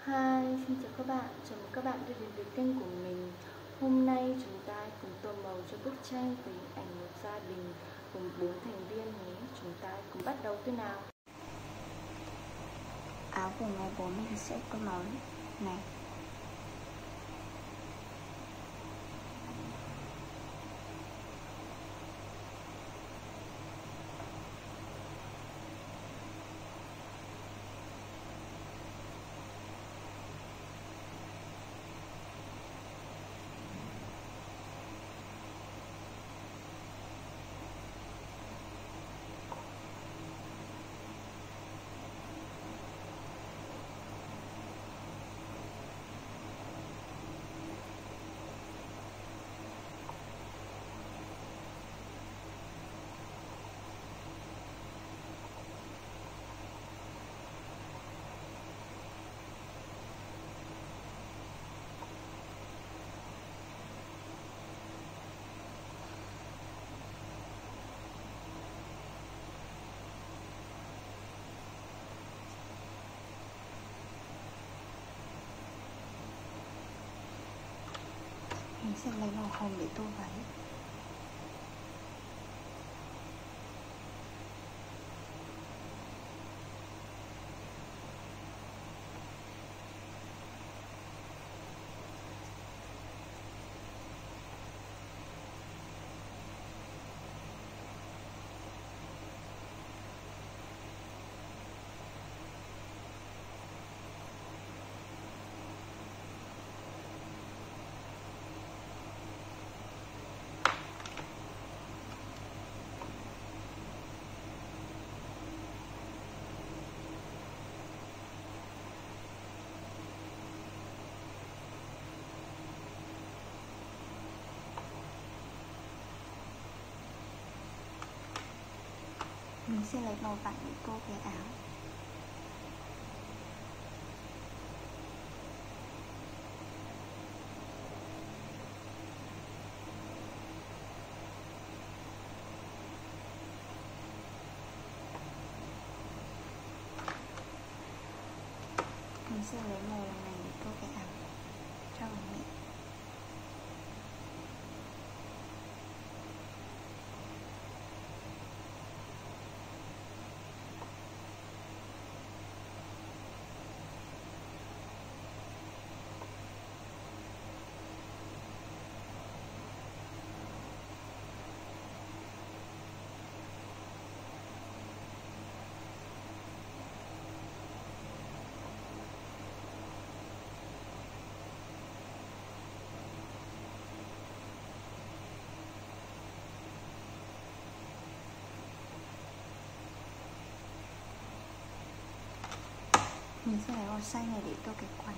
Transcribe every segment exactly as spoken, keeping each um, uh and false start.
Hi, xin chào các bạn, chào mừng các bạn đã đến với kênh của mình. Hôm nay chúng ta cùng tô màu cho bức tranh với hình ảnh một gia đình gồm bốn thành viên nhé. Chúng ta cùng bắt đầu thôi nào. Áo của ngày bố mình sẽ tô màu này. Mình sẽ lấy màu hồng để tô váy. Mình sẽ lấy màu vàng để tô cái áo. Mình sẽ lấy màu này để tô cái áo cho mẹ. Mình sẽ lấy màu xanh này để tô cái quần.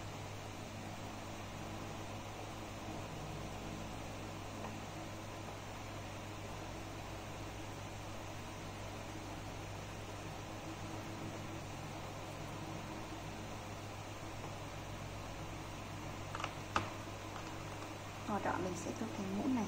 Màu đỏ mình sẽ tô cái mũ này.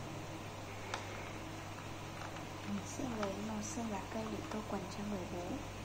Mình sẽ lấy màu xanh lá cây để tô quần cho người bố.